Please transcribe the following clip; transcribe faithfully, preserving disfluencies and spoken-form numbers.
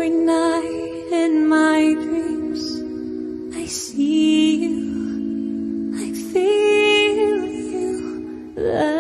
every night in my dreams. I see you, I feel you.